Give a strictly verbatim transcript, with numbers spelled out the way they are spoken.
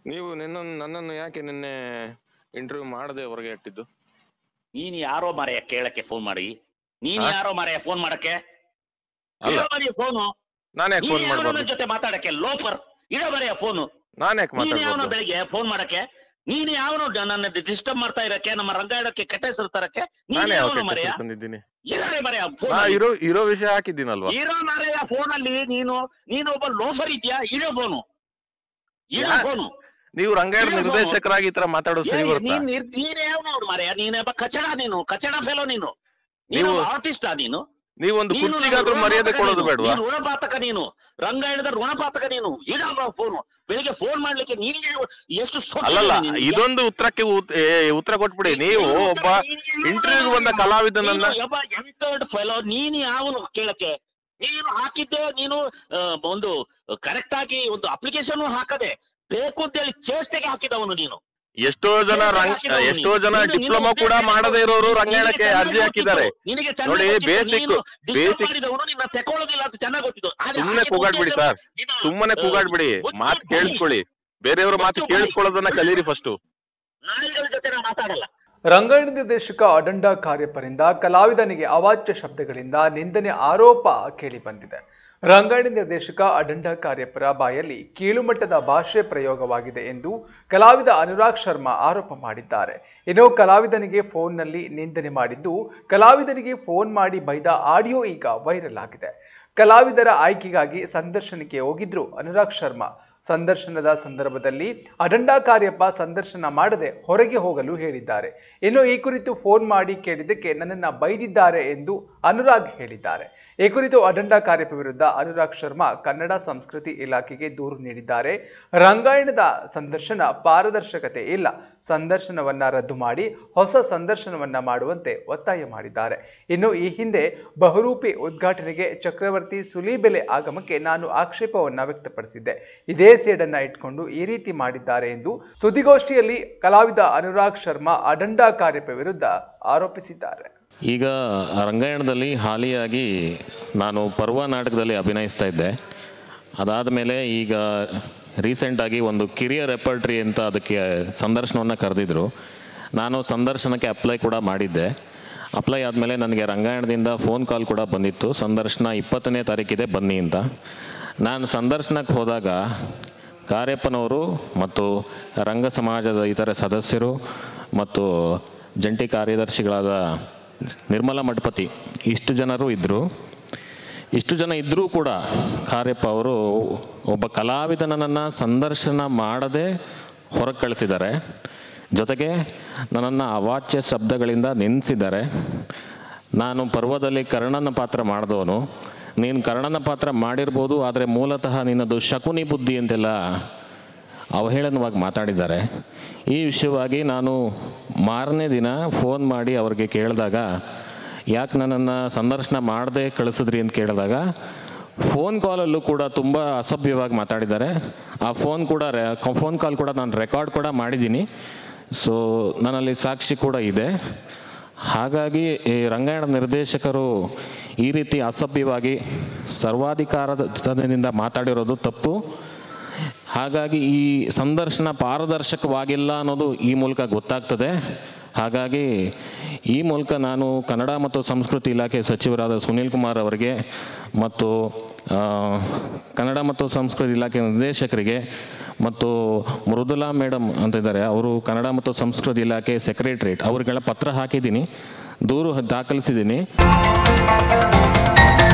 ನೀವು ನಿನ್ನ ನನ್ನನ್ನು ಯಾಕೆ ನಿನ್ನೆ ಇಂಟರ್ವ್ಯೂ ಮಾಡದೆ ಹೊರಗೆ ಇಟ್ಟಿದ್ದು? ನೀನ್ ಯಾರೋ ಮಾರಾಯ ಕೇಳಕ್ಕೆ ಫೋನ್ ಮಾಡಿ? ನೀನ್ ಹಾ? ಯಾರೋ ಮಾರಾಯ ಫೋನ್ ಮಾಡಕ್ಕೆ? ಅಲ್ಲ. ಇಡೋ ಮಾರಾಯ ಫೋನು. ನಾನು ಯಾಕೆ ಫೋನ್ ನೀನ್ ಯಾವನ ಮಾಡಬಾರ್ದು? ಜೊತೆ ಮಾತಾಡಕ್ಕೆ ಲೋಫರ್? ಇಡೋ ಮಾರಾಯ ಫೋನು. ನಾನು ಯಾಕೆ ನೀನ್ ಯಾವನ ಮಾತಾಡಬಾರ್ದು? ಬೆಳಿಗ್ಗೆ ಫೋನ್ ಮಾಡಕ್ಕೆ? ನೀನ್ ಯಾವನು ನನ್ನ ಡಿಸ್ಟರ್ಬ್ ಮಾಡ್ತಾ ಇರಕ್ಕೆ, ನಮ್ಮ ರಂಗಾಯಣಕ್ಕೆ ಕೆಟ್ಟ ಹೆಸರು ತರಕ್ಕೆ? ನೀನ್ ನಾನು ಯಾವ ಯಾವನು ಕೆಟ್ಟ ಮಾರಾಯ? ಹೆಸರು ತಂದಿದ್ದೀನಿ? ಇರೋ ಮಾರಾಯ ನಾ ಫೋನ್. ಇರೋ ಇರೋ ವಿಷಯ ಹಾಕಿದ್ದೀನಲ್ವಾ? ಇರೋ ಮಾರಾಯ ಫೋನ್ ಅಲ್ಲಿ ನೀನು ನೀನು ಒಬ್ಬ ಲೋಫರ್ ಇದ್ಯಾ? ಇಡೋ ಫೋನು. ಇಡೋ ಯಾ- ಫೋನು. ನೀವು ರಂಗಾಯಣ ಇರೋ ನಿರ್ದೇಶಕರಾಗಿ ಈ ತರ ಮಾತಾಡೋದು ಸರಿ ಬರುತ್ತಾ? ನೀನ್ ನೀನ್- ನೀನ್ ಯಾವನು ಅವ್ರು ಮಾರಾಯ? ನೀನೊಬ್ಬ ಕಚಡ, ನೀನು ಕಚಡ ಫೆಲೋ, ನೀನು ನೀನು ನೀವು- ಆರ್ಟಿಸ್ಟಾ ನೀನು? ನೀವೊಂದು ನೀನು ಕುರ್ಚಿಗಾದ್ರೂ ನನ್ನ ಮರ್ಯಾದೆ ಋಣಪಾತಕ ಕೊಡೋದು ನೀನು. ಬೇಡವಾ? ನೀನು ಋಣಪಾತಕ, ನೀನು ರಂಗಾಯಣದ ಋಣಪಾತಕ ನೀನು. ಇಡೋ ಫೋನು. ಬೆಳಿಗ್ಗೆ ಫೋನ್ ಮಾಡ್ಲಿಕ್ಕೆ ನೀನಿಗೆ ಎಷ್ಟು ಸೊಕ್ಕಿದೆ ಅಲ್ಲಲ್ಲ, ನಿನಗೆ? ಇದೊಂದು ಉತ್ತರಕ್ಕೆ ಉತ್- ಏ, ಉತ್ತರ ಕೊಟ್ಬಿಡಿ. ನೀವು ಒಬ್ಬ ಇಂಟರ್ವ್ಯೂಗೆ ಬಂದ ಕಲಾವಿದನನ್ನ ನೀನು ಒಬ್ಬ ಎಂಟರ್ಡ್ ಫೆಲೋ. ನೀನು ಯಾವನು ಕೇಳಕ್ಕೆ? ನೀನು ಹಾಕಿದ್ದೆ ನೀನು ಆ, ಒಂದು ಕರೆಕ್ಟ್ ಆಗಿ ಒಂದು ಅಪ್ಲಿಕೇಶನ್ ಹಾಕದೆ ಬೇಕು ಅಂತೇಳಿ ಚೇಷ್ಟೆಗೆ ಹಾಕಿದವನು ನೀನು. ಎಷ್ಟೋ ಜನ ರಂಗ ಎಷ್ಟೋ ಜನ ಡಿಪ್ಲೊಮಾ ಕೂಡ ಮಾಡದೇ ಇರೋರು ರಂಗಾಯಣಕ್ಕೆ ಅರ್ಜಿ ಹಾಕಿದ್ದಾರೆ. ನಿನಗೆ ನೋಡಿ, ಬೇಸಿಕ್ ಬೇಸಿಕ್ ಮಾಡಿದವನು ನಿನ್ನ ಸೆಕೊಳ್ಳೋದಿಲ್ಲ ಅಂತ ಚೆನ್ನಾಗಿ ಗೊತ್ತಿದ್ದು. ಆದ್ರೆ ಸುಮ್ಮನೆ ಹಾಗೆ ಕೂಗಾಡ್ಬಿಡಿ ಮುಂದೆ ಸರ್, ನಿನ್ನ, ಸುಮ್ಮನೆ ಆ, ಕೂಗಾಡ್ಬಿಡಿ. ಮುಚ್ಚು ಮಾತು ಬಾಯಿ. ಕೇಳಿಸ್ಕೊಳ್ಳಿ, ಬೇರೆಯವ್ರ ಮಾತು ಮುಚ್ಚು ಕೇಳಿಸ್ಕೊಳ್ಳೋದನ್ನ ಕಲೀರಿ ಫಸ್ಟ್. ನಾಯಿಗಳ ಜೊತೆ ನಾವು ಮಾತಾಡಲ್ಲ. ರಂಗಾಯಣ ನಿರ್ದೇಶಕ ಅಡಂಡ ಕಾರ್ಯಪ್ಪರಿಂದ ಕಲಾವಿದನಿಗೆ ಅವಾಚ್ಯ ಶಬ್ದಗಳಿಂದ ನಿಂದನೆ ಆರೋಪ ಕೇಳಿ ಬಂದಿದೆ. ರಂಗಾಯಣ ನಿರ್ದೇಶಕ ಅಡಂಡ ಕಾರ್ಯಪ್ಪರ ಬಾಯಲ್ಲಿ ಕೀಳುಮಟ್ಟದ ಭಾಷೆ ಪ್ರಯೋಗವಾಗಿದೆ ಎಂದು ಕಲಾವಿದ ಅನುರಾಗ್ ಶರ್ಮಾ ಆರೋಪ ಮಾಡಿದ್ದಾರೆ. ಇನ್ನು ಕಲಾವಿದನಿಗೆ ಫೋನ್ನಲ್ಲಿ ನಿಂದನೆ ಮಾಡಿದ್ದು, ಕಲಾವಿದನಿಗೆ ಫೋನ್ ಮಾಡಿ ಬೈದ ಆಡಿಯೋ ಈಗ ವೈರಲ್ ಆಗಿದೆ. ಕಲಾವಿದರ ಆಯ್ಕೆಗಾಗಿ ಸಂದರ್ಶನಕ್ಕೆ ಹೋಗಿದ್ರು ಅನುರಾಗ್ ಶರ್ಮಾ. ಸಂದರ್ಶನದ ಸಂದರ್ಭದಲ್ಲಿ ಅಡಂಡ ಕಾರ್ಯಪ್ಪ ಸಂದರ್ಶನ ಮಾಡದೆ ಹೊರಗೆ ಹೋಗಲು ಹೇಳಿದ್ದಾರೆ. ಇನ್ನು ಈ ಕುರಿತು ಫೋನ್ ಮಾಡಿ ಕೇಳಿದ್ದಕ್ಕೆ ನನ್ನನ್ನು ಬೈದಿದ್ದಾರೆ ಎಂದು ಅನುರಾಗ್ ಹೇಳಿದ್ದಾರೆ. ಈ ಕುರಿತು ಅಡಂಡ ಕಾರ್ಯಪ್ಪ ವಿರುದ್ಧ ಅನುರಾಗ್ ಶರ್ಮಾ ಕನ್ನಡ ಸಂಸ್ಕೃತಿ ಇಲಾಖೆಗೆ ದೂರು ನೀಡಿದ್ದಾರೆ. ರಂಗಾಯಣದ ಸಂದರ್ಶನ ಪಾರದರ್ಶಕತೆ ಇಲ್ಲ, ಸಂದರ್ಶನವನ್ನ ರದ್ದು ಮಾಡಿ ಹೊಸ ಸಂದರ್ಶನವನ್ನ ಮಾಡುವಂತೆ ಒತ್ತಾಯ ಮಾಡಿದ್ದಾರೆ. ಇನ್ನು ಈ ಹಿಂದೆ ಬಹುರೂಪಿ ಉದ್ಘಾಟನೆಗೆ ಚಕ್ರವರ್ತಿ ಸುಲಿಬೆಲೆ ಆಗಮಕ್ಕೆ ನಾನು ಆಕ್ಷೇಪವನ್ನ ವ್ಯಕ್ತಪಡಿಸಿದ್ದೆ. ಇದೇ ಸೇಡನ್ನ ಇಟ್ಕೊಂಡು ಈ ರೀತಿ ಮಾಡಿದ್ದಾರೆ ಎಂದು ಸುದ್ದಿಗೋಷ್ಠಿಯಲ್ಲಿ ಕಲಾವಿದ ಅನುರಾಗ್ ಶರ್ಮಾ ಅಡಂಡ ಕಾರ್ಯಪ್ಪ ವಿರುದ್ಧ ಆರೋಪಿಸಿದ್ದಾರೆ. ಈಗ ರಂಗಾಯಣದಲ್ಲಿ ಹಾಲಿಯಾಗಿ ನಾನು ಪರ್ವ ನಾಟಕದಲ್ಲಿ ಅಭಿನಯಿಸ್ತಾ ಇದ್ದೆ. ಅದಾದ ಮೇಲೆ ಈಗ ರೀಸೆಂಟಾಗಿ ಒಂದು ಕಿರಿಯ ರೆಪರ್ಟ್ರಿ ಅಂತ ಅದಕ್ಕೆ ಸಂದರ್ಶನವನ್ನು ಕರೆದಿದ್ರು. ನಾನು ಸಂದರ್ಶನಕ್ಕೆ ಅಪ್ಲೈ ಕೂಡ ಮಾಡಿದ್ದೆ. ಅಪ್ಲೈ ಆದಮೇಲೆ ನನಗೆ ರಂಗಾಯಣದಿಂದ ಫೋನ್ ಕಾಲ್ ಕೂಡ ಬಂದಿತ್ತು, ಸಂದರ್ಶನ ಇಪ್ಪತ್ತನೇ ತಾರೀಕಿದೆ ಬನ್ನಿ ಅಂತ. ನಾನು ಸಂದರ್ಶನಕ್ಕೆ ಹೋದಾಗ ಕಾರ್ಯಪ್ಪನವರು ಮತ್ತು ರಂಗ ಸಮಾಜದ ಇತರ ಸದಸ್ಯರು ಮತ್ತು ಜಂಟಿ ಕಾರ್ಯದರ್ಶಿಗಳಾದ ನಿರ್ಮಲಾ ಮಠಪತಿ ಇಷ್ಟು ಜನರು ಇದ್ದರು. ಇಷ್ಟು ಜನ ಇದ್ದರೂ ಕೂಡ ಕಾರ್ಯಪ್ಪ ಅವರು ಒಬ್ಬ ಕಲಾವಿದನನ್ನು ಸಂದರ್ಶನ ಮಾಡದೆ ಹೊರಗೆ ಕಳಿಸಿದ್ದಾರೆ. ಜೊತೆಗೆ ನನ್ನನ್ನು ಅವಾಚ್ಯ ಶಬ್ದಗಳಿಂದ ನಿಂದಿಸಿದ್ದಾರೆ. ನಾನು ಪರ್ವದಲ್ಲಿ ಕರ್ಣನ ಪಾತ್ರ ಮಾಡಿದವನು, ನೀನು ಕರ್ಣನ ಪಾತ್ರ ಮಾಡಿರ್ಬೋದು, ಆದರೆ ಮೂಲತಃ ನಿನ್ನದು ಶಕುನಿ ಬುದ್ಧಿ ಅಂತೆಲ್ಲ ಅವಹೇಳನವಾಗಿ ಮಾತಾಡಿದ್ದಾರೆ. ಈ ವಿಷಯವಾಗಿ ನಾನು ಮಾರನೇ ದಿನ ಫೋನ್ ಮಾಡಿ ಅವ್ರಿಗೆ ಕೇಳಿದಾಗ, ಯಾಕೆ ನನ್ನನ್ನು ಸಂದರ್ಶನ ಮಾಡದೆ ಕಳಿಸಿದ್ರಿ ಅಂತ ಕೇಳಿದಾಗ, ಫೋನ್ ಕಾಲಲ್ಲೂ ಕೂಡ ತುಂಬ ಅಸಭ್ಯವಾಗಿ ಮಾತಾಡಿದ್ದಾರೆ. ಆ ಫೋನ್ ಕೂಡ ಫೋನ್ ಕಾಲ್ ಕೂಡ ನಾನು ರೆಕಾರ್ಡ್ ಕೂಡ ಮಾಡಿದ್ದೀನಿ. ಸೊ ನನ್ನಲ್ಲಿ ಸಾಕ್ಷಿ ಕೂಡ ಇದೆ. ಹಾಗಾಗಿ ಈ ರಂಗಾಯಣ ನಿರ್ದೇಶಕರು ಈ ರೀತಿ ಅಸಭ್ಯವಾಗಿ ಸರ್ವಾಧಿಕಾರದಿಂದ ಮಾತಾಡಿರೋದು ತಪ್ಪು. ಹಾಗಾಗಿ ಈ ಸಂದರ್ಶನ ಪಾರದರ್ಶಕವಾಗಿಲ್ಲ ಅನ್ನೋದು ಈ ಮೂಲಕ ಗೊತ್ತಾಗ್ತದೆ. ಹಾಗಾಗಿ ಈ ಮೂಲಕ ನಾನು ಕನ್ನಡ ಮತ್ತು ಸಂಸ್ಕೃತಿ ಇಲಾಖೆ ಸಚಿವರಾದ ಸುನೀಲ್ ಕುಮಾರ್ ಅವರಿಗೆ ಮತ್ತು ಕನ್ನಡ ಮತ್ತು ಸಂಸ್ಕೃತಿ ಇಲಾಖೆ ನಿರ್ದೇಶಕರಿಗೆ ಮತ್ತು ಮೃದುಲಾ ಮೇಡಮ್ ಅಂತಿದ್ದಾರೆ, ಅವರು ಕನ್ನಡ ಮತ್ತು ಸಂಸ್ಕೃತಿ ಇಲಾಖೆ ಸೆಕ್ರೆಟರೇಟ್, ಅವ್ರಿಗೆಲ್ಲ ಪತ್ರ ಹಾಕಿದ್ದೀನಿ, ದೂರು ದಾಖಲಿಸಿದ್ದೀನಿ.